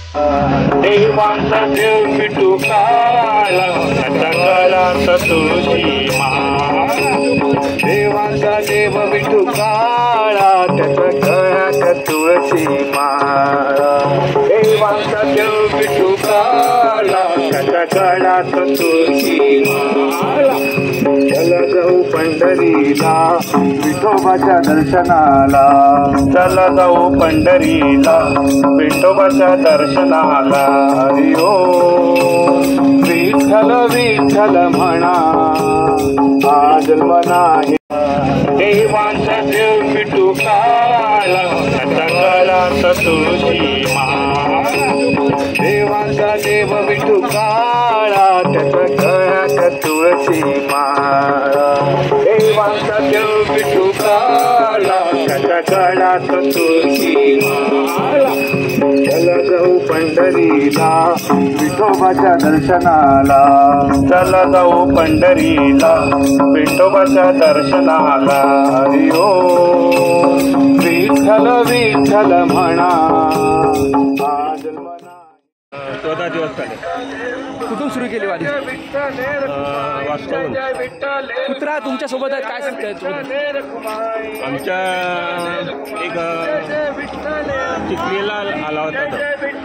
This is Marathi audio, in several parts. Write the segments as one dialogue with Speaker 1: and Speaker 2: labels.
Speaker 1: देवांचा देव विठू काळा त्याच्या गळ्यात तुळशी माळ. देवांचा देव विठू काळा त्याच्या गळ्यात तुळशी माळ. देवांचा देव विठू काळा त्याच्या गळ्यात तुळशी माळ. चला जाऊ पंढरीला विठोबाच्या दर्शनाला. चला जाऊ पंढरीला विठोबाच्या दर्शनाला. हरी ओम विठ्ठल विठ्ठल म्हणा हा जन्म नाही. देवांचा देव विठू काळा त्याच्या गळ्यात तुळशी माळ. देवांचा देव विठू काळा त्याच्या गळ्यात तुळशी माळ. देवांचा देव विठू काळा त्याच्या गळ्यात तुळशी माळ. चला जाऊ पंढरीला विठोबाच्या दर्शनाला. चला जाऊ पंढरीला विठोबाच्या दर्शनाला. हरी ओम विठ्ठल विठ्ठल म्हणा हा जन्म नाही. 14 दिवस झाले.
Speaker 2: कुठून सुरू केली वारी?
Speaker 1: वास्तवून.
Speaker 2: कुत्रा तुमच्या सोबत आहेत, काय सांगताय?
Speaker 1: आमच्या एक चिखलीला आला होता तो.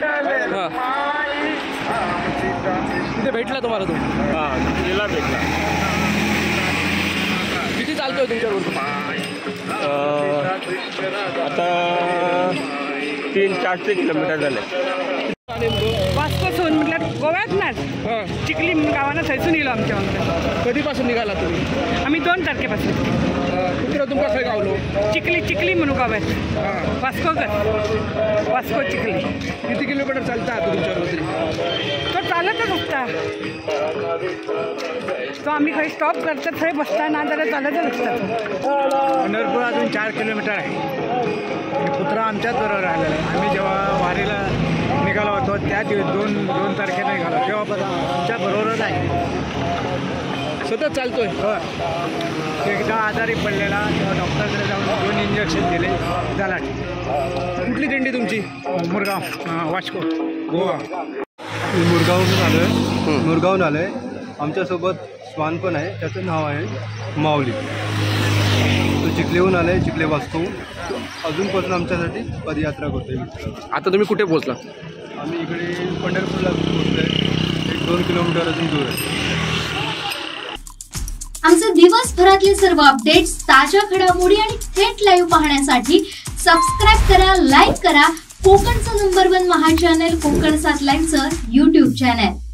Speaker 2: तिथे भेटला तुम्हाला? तो
Speaker 1: चिखलीला भेटला.
Speaker 2: किती चालतोय तुमच्याबरोबर?
Speaker 1: आता 300-400 किलोमीटर झाले.
Speaker 3: वास्को सोन म्हटलं गोव्यात ना चिखली गावानं थंयसून येयलो आमच्या.
Speaker 2: कधीपासून निघाला तुम्ही?
Speaker 3: आम्ही 2 तारखेपासून.
Speaker 2: कुत्रा तुमका खंय गावलो?
Speaker 3: चिखली म्हणून गावात. वास्को चिखली.
Speaker 2: किती किलोमीटर चालता तुमच्या रोज?
Speaker 3: तो चालतच असता. तो आम्ही खंय स्टॉप करतात थंय बसता ना जाल्यार चालतच असतात.
Speaker 4: पंढरपूर अजून 4 किलोमीटर आहे. कुत्रा आमच्याच बरोबर राहिलेला आहे. आम्ही जेव्हा वारीला निघालो होतो त्या दिवस 2 तारखेला निघालो तेव्हा आमच्या बरोबरच आहे.
Speaker 2: सतत चालतोय.
Speaker 4: एकदा आजारी पडलेला तेव्हा डॉक्टरकडे जाऊन 2 इंजेक्शन दिले झाला.
Speaker 2: कुठली दिंडी तुमची?
Speaker 4: मुरगाव वास्को गोवा.
Speaker 5: मुरगावहून आलो आहे. आमच्यासोबत स्वान पण आहे, त्याचं नाव आहे माऊली. तो चिखलीहून आला आहे, चिखली वास्को. अजूनपासून आमच्यासाठी पदयात्रा करतोय.
Speaker 2: आता तुम्ही कुठे पोहोचला?
Speaker 5: आम्ही इकडे पंढरपूरला पोहोचलो आहे. 1-2 किलोमीटर अजून दूर आहे.
Speaker 6: आमचे दिवसभरातले सर्व अपडेट्स, ताज्या घडामोडी आणि थेट लाईव्ह पाहण्यासाठी सबस्क्राईब करा, लाईक करा कोकणचं नंबर 1 महा चॅनल कोकण 7 लाईव्हचं YouTube चॅनल.